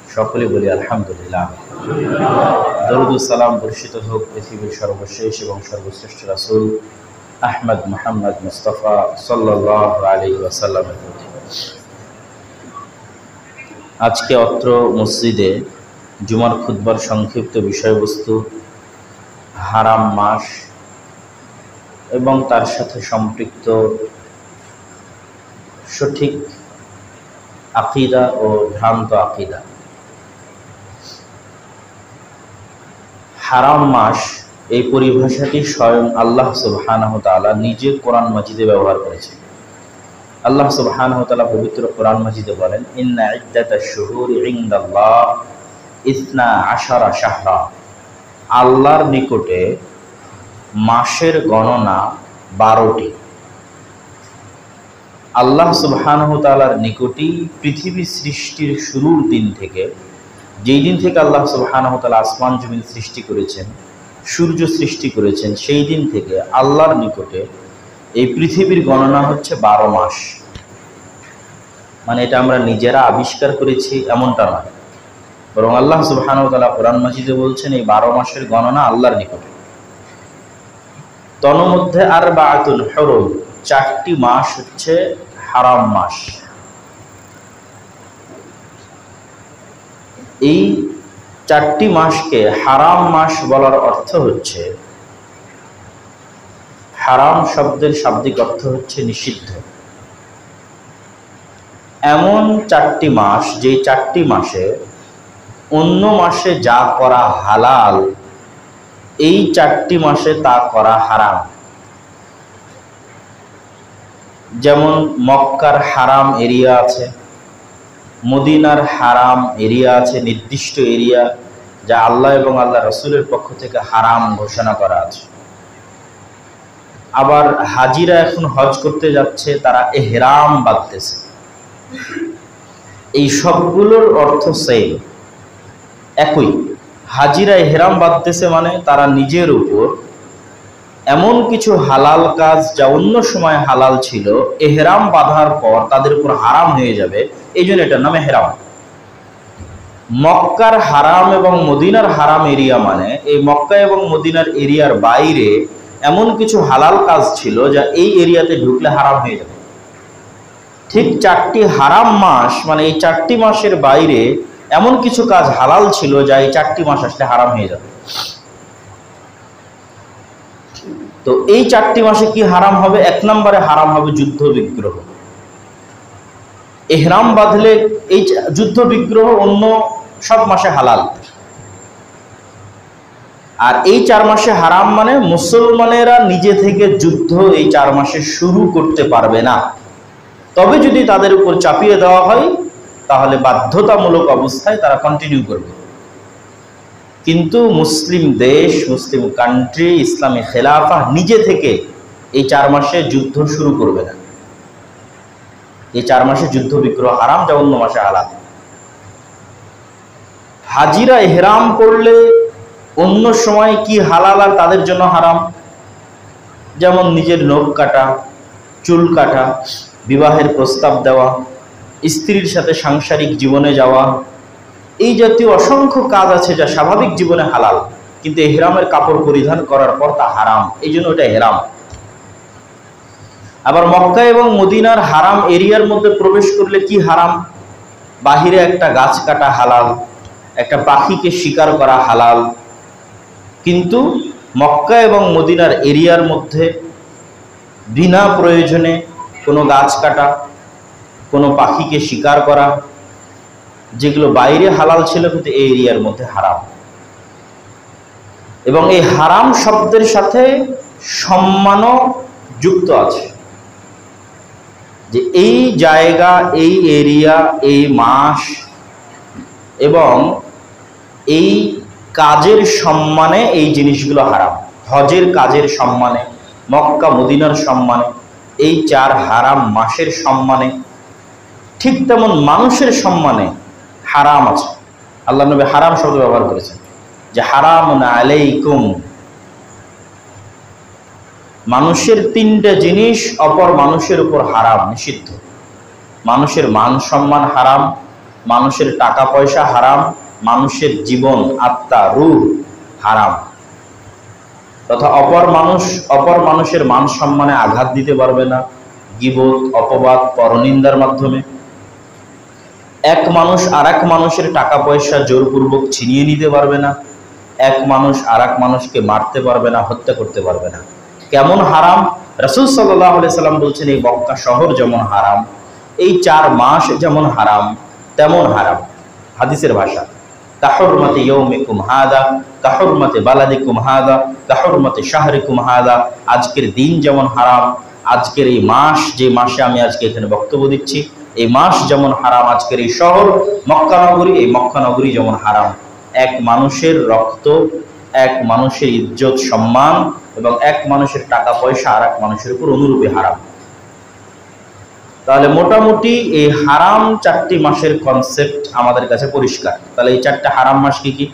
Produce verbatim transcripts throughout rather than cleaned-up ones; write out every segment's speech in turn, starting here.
সকলে বলি আলহামদুলিল্লাহ। দরুদ ও সালাম বর্ষিত হোক পৃথিবীর সর্বশেষ এবং সর্বশ্রেষ্ঠ রাসূল আহমদ মুহাম্মদ মুস্তাফা সাল্লাল্লাহু আলাইহি ওয়াসাল্লামের প্রতি। আজকে অত্র মসজিদে জুমার খুতবার সংক্ষিপ্ত বিষয়বস্তু হারাম মাস এবং তার সাথে সম্পৃক্ত সঠিক আকিদা ও ভ্রান্ত আকিদা। হারাম মাস এই পরিভাষাটি স্বয়ং আল্লাহ সুবহানাহু ওয়া তাআলা নিজে কোরআন মাজিদে ব্যবহার করেছেন। আল্লাহ সুবহানাহু ওয়া তাআলা পবিত্র কোরআন মাজিদে বলেন, ইন্না ইদ্দাতাশ শুহুরি ইনদাল্লাহ ইসনা আশারা শাহরা। আল্লাহর নিকটে মাসের গণনা বারোটি। আল্লাহ সুবহানাহু ওয়া তাআলার নিকটই পৃথিবী সৃষ্টির শুরুর দিন থেকে, যেই দিন থেকে আল্লাহ সুবহানাহু ওয়া তাআলা আসমান জমিন সৃষ্টি করেছেন, সূর্য সৃষ্টি করেছেন, সেই দিন থেকে আল্লাহর নিকটে এই পৃথিবীর গণনা হচ্ছে বারো মাস। মানে এটা আমরা নিজেরা আবিষ্কার করেছি এমনটা নয়, বরং আল্লাহ সুবহানাহু ওয়া তাআলা কোরআন মাজিদে বলছেন এই বারো মাসের গণনা আল্লাহর নিকটে। তন্মধ্যে আরবাআতুন হুরুম, চারটি মাস হচ্ছে হারাম মাস। এই চারটি মাসকে হারাম মাস বলার অর্থ হচ্ছে, হারাম শব্দের শাব্দিক অর্থ হচ্ছে নিষিদ্ধ। এমন চারটি মাস যে চারটি মাসে অন্য মাসে যা করা হালাল, এই চারটি মাসে তা করা হারাম। যেমন মক্কার হারাম এরিয়া আছে, মদিনার হারাম এরিয়া আছে, নির্দিষ্ট এরিয়া যা আল্লাহ এবং আল্লাহ রসুলের পক্ষ থেকে হারাম ঘোষণা করা আছে। আবার হাজিরা এখন হজ করতে যাচ্ছে, তারা এহরাম বাঁধতেছে। এই সবগুলোর অর্থ সেম, একই। হাজিরা এহরাম বাঁধতেছে মানে তারা নিজের উপর এমন কিছু হালাল কাজ যা অন্য সময় হালাল ছিল, এহরাম বাঁধার পর তাদের উপর হারাম হয়ে যাবে, এই জন্য এটার নাম এহরাম। মক্কার হারাম এবং মদিনার হারাম এরিয়া মানে এই মক্কা এবং মদিনার এরিয়ার বাইরে এমন কিছু হালাল কাজ ছিল যা এই এরিয়াতে ঢুকলে হারাম হয়ে যাবে। ঠিক চারটি হারাম মাস মানে এই চারটি মাসের বাইরে এমন কিছু কাজ হালাল ছিল যা এই চারটি মাস আসলে হারাম হয়ে যাবে। তো এই চারটি মাসে কি হারাম হবে? এক নম্বরে হারাম হবে যুদ্ধ বিগ্রহ। এহরাম বাঁধলে এই যুদ্ধ বিগ্রহ অন্য সব মাসে হালাল। আর এই চার মাসে হারাম মানে মুসলমানেরা নিজে থেকে যুদ্ধ এই চার মাসে শুরু করতে পারবে না। তবে যদি তাদের উপর চাপিয়ে দেওয়া হয় তাহলে বাধ্যতামূলক অবস্থায় তারা কন্টিনিউ করবে। কিন্তু মুসলিম দেশ, মুসলিম কান্ট্রি, ইসলামী খেলাফা নিজে থেকে এই চার মাসে যুদ্ধ শুরু করবে না। এই চার মাসে যুদ্ধ বিগ্রহ হারাম, যা অন্য মাসে হালাল। হাজিরা এহরাম করলে অন্য সময় কি হালাল আর তাদের জন্য হারাম? যেমন নিজের নখ কাটা, চুল কাটা, বিবাহের প্রস্তাব দেওয়া, স্ত্রীর সাথে সাংসারিক জীবনে যাওয়া, এই জাতীয় অসংখ্য কাজ আছে যা স্বাভাবিক জীবনে হালাল, কিন্তু এহরামের কাপড় পরিধান করার পর তা হারাম, এই জন্য ওটা এহরাম। আবার মক্কা এবং মদিনার হারাম এরিয়ার মধ্যে প্রবেশ করলে কি হারাম? বাহিরে একটা গাছ কাটা হালাল, একটা পাখিকে শিকার করা হালাল, কিন্তু মক্কা এবং মদিনার এরিয়ার মধ্যে বিনা প্রয়োজনে কোনো গাছ কাটা, কোনো পাখিকে শিকার করা, যেগুলো বাইরে হালাল ছিল কিন্তু এই এরিয়ার মধ্যে হারাম। এবং এই হারাম শব্দের সাথে সম্মানও যুক্ত আছে, যে এই জায়গা, এই এরিয়া, এই মাস এবং এই কাজের সম্মানে এই জিনিসগুলো হারাম। হজের কাজের সম্মানে, মক্কা মদিনার সম্মানে, এই চার হারাম মাসের সম্মানে, ঠিক তেমন মানুষের সম্মানে হারাম আছে। আল্লাহ নবী হারাম শব্দ ব্যবহার করেছেন, যে হারামুন আলাইকুম। মানুষের তিনটা জিনিস অপর মানুষের উপর হারাম, নিষিদ্ধ। মানুষের মান সম্মান হারাম, মানুষের টাকা পয়সা হারাম, মানুষের জীবন, আত্মা, রূহ হারাম, তথা অপর মানুষ অপর মানুষের মান সম্মানে আঘাত দিতে পারবে না গীবত, অপবাদ, পরনিন্দার মাধ্যমে। এক মানুষ আর এক মানুষের টাকা পয়সা জোরপূর্বক ছিনিয়ে নিতে পারবে না। এক মানুষ আর এক মানুষকে মারতে পারবে না, হত্যা করতে পারবে না। কেমন হারাম? রাসূল সাল্লাল্লাহু আলাইহি সাল্লাম বলছেন, এই মক্কা শহর যেমন হারাম, এই চার মাস যেমন হারাম, তেমন হারাম। হাদিসের ভাষা, কাহুরমাতি ইয়াউমিকুম হাদা কাহুরমাতি বালাদিকুম হাদা কাহুরমাতি শাহরিকুম হাদা। আজকের দিন যেমন হারাম, আজকের এই মাস, যে মাসে আমি আজকে এখানে বক্তব্য দিচ্ছি, এই মাস যেমন হারাম, আজকের এই শহর মক্কা নগরী, এই মক্কা নগরী যেমন হারাম। এক মানুষের রক্ত, এক মানুষের ইজ্জত সম্মান এবং এক মানুষের টাকা পয়সা আর এক মানুষের উপর অনুরূপে হারাম। তাহলে মোটামুটি এই হারাম চারটি মাসের কনসেপ্ট আমাদের কাছে পরিষ্কার। তাহলে এই চারটা হারাম মাস কি কি?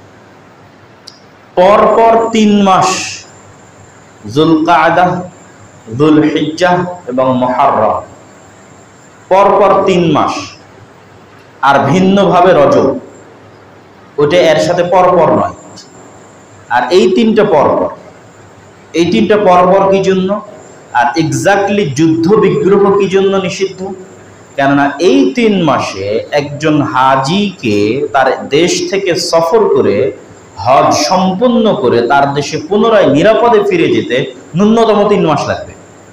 পরপর তিন মাস, যুলকাআদা, যুলহিজ্জাহ এবং মুহররম, পরপর তিন মাস। আর ভিন্নভাবে রজব, ওটা এর সাথে পরপর নয়। আর এই তিনটা পরপর, এই তিনটা পরপর কি জন্য? আর এক্স্যাক্টলি যুদ্ধ বিগ্রহ কি জন্য নিষিদ্ধ? কেননা এই তিন মাসে একজন হাজিকে তার দেশ থেকে সফর করে হজ সম্পন্ন করে তার দেশে পুনরায় নিরাপদে ফিরে যেতে ন্যূনতম তিন মাস লাগবে।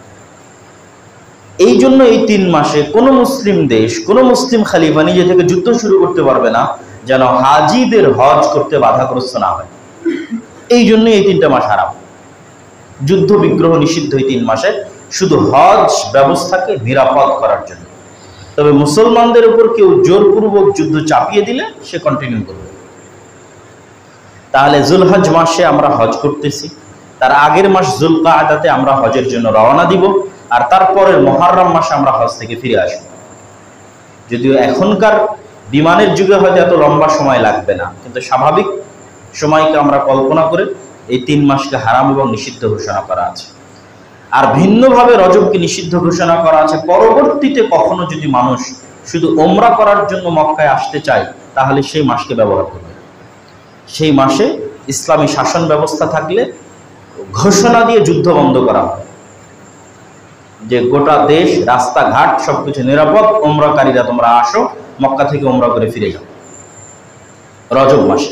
এই জন্য এই তিন মাসে কোনো মুসলিম দেশ, কোনো মুসলিম খলিফা নিজে থেকে যুদ্ধ শুরু করতে পারবে না, যেন হাজিদের হজ করতে বাধাগ্রস্ত না হয়। এই জন্য এই তিনটা মাস হারাম। যুদ্ধ বিগ্রহ নিষিদ্ধ এই তিন মাসে, শুধু হজ ব্যবস্থাকে নিরাপদ করার জন্য। তবে মুসলমানদের উপর কেউ জোরপূর্বক যুদ্ধ চাপিয়ে দিলে সে কন্টিনিউ করবে। তাহলে যুলহজ মাসে আমরা হজ করতেছি, তার আগের মাস যুলকাআদাতে আমরা হজের জন্য রওনা দিব, আর তারপরের মুহররম মাসে আমরা হজ থেকে ফিরে আসব। যদিও এখনকার বিমানের যুগে হয়তো এত লম্বা সময় লাগবে না, কিন্তু স্বাভাবিক সময়কে আমরা কল্পনা করে এই তিন মাসকে হারাম এবং নিষিদ্ধ ঘোষণা করা আছে। আর ভিন্নভাবে রজবকে নিষিদ্ধ ঘোষণা করা আছে। পরবর্তীতে কখনো যদি মানুষ শুধু ওমরা করার জন্য মক্কায় আসতে চায়, তাহলে সেই মাসকে ব্যবহার করবে। সেই মাসে ইসলামী শাসন ব্যবস্থা থাকলে ঘোষণা দিয়ে যুদ্ধ বন্ধ করা হয় যে গোটা দেশ, রাস্তাঘাট সবকিছু নিরাপদ, ওমরাকারীরা তোমরা আসো, মক্কা থেকে ওমরা করে ফিরে যাও রজব মাসে।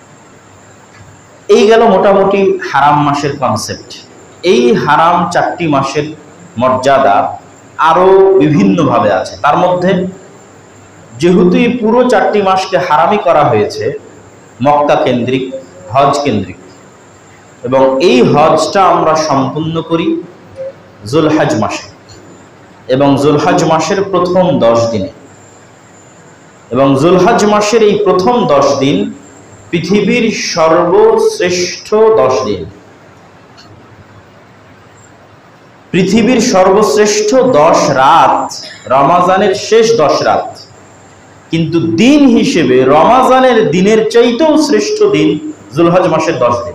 এই গেল মোটামুটি হারাম মাসের কনসেপ্ট। এই হারাম চারটি মাসের মর্যাদা আরো বিভিন্নভাবে আছে। তার মধ্যে যেহেতু এই পুরো চারটি মাসকে হারামি করা হয়েছে মক্কা কেন্দ্রিক, হজ কেন্দ্রিক, এবং এই হজটা আমরা সম্পূর্ণ করি যুলহজ মাসে এবং যুলহজ মাসের প্রথম দশ দিনে। এবং যুলহজ মাসের এই প্রথম দশ দিন পৃথিবীর সর্বশ্রেষ্ঠ দশ দিন, পৃথিবীর সর্বশ্রেষ্ঠ দশ রাত রমাজানের শেষ দশ রাত। কিন্তু দিন হিসেবে রমাজানের দিনের চাইতেও শ্রেষ্ঠ দিন যুলহজ মাসের দশ দিন।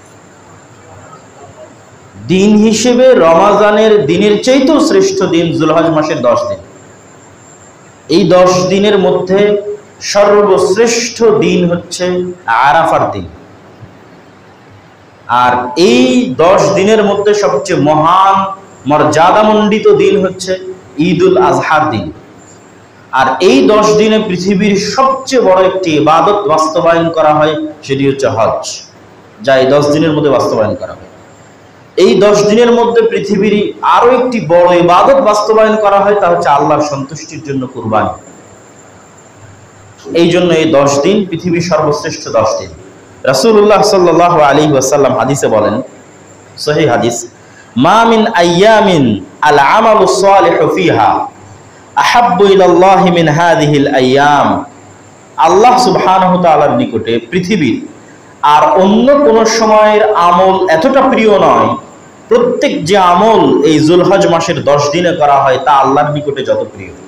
দিন হিসেবে রমাজানের দিনের চাইতেও শ্রেষ্ঠ দিন যুলহজ মাসের দশ দিন। এই দশ দিনের মধ্যে সর্বশ্রেষ্ঠ দিন হচ্ছে আরাফার দিন। আর এই দশ দিনের মধ্যে সবচেয়ে মহান মর্যাদামণ্ডিত দিন হচ্ছে ঈদুল আজহার দিন। আর এই দশ দিনে পৃথিবীর সবচেয়ে বড় একটি ইবাদত বাস্তবায়ন করা হয়, সেটি হচ্ছে হজ, যা এই দশ দিনের মধ্যে বাস্তবায়ন করা হয়। এই দশ দিনের মধ্যে পৃথিবীর আরো একটি বড় ইবাদত বাস্তবায়ন করা হয়, তা হচ্ছে আল্লাহর সন্তুষ্টির জন্য কুরবানি। এই জন্য এই দশ দিন পৃথিবীর সর্বশ্রেষ্ঠ দশ দিন। রাসূলুল্লাহ সাল্লাল্লাহু আলাইহি ওয়াসাল্লাম হাদিসে বলেন, সহিহ হাদিস, মা মিন আইয়ামিন আল আমালু সালিহু ফিহা আহাব্বু ইলাল্লাহি মিন হাযিহিল আইয়াম। আল্লাহ সুবহানাহু ওয়া তাআলার নিকটে পৃথিবীর আর অন্য কোন সময়ের আমল এতটা প্রিয় নয়, প্রত্যেক যে আমল এই যুলহজ মাসের দশ দিনে করা হয় তা আল্লাহর নিকটে যত প্রিয়।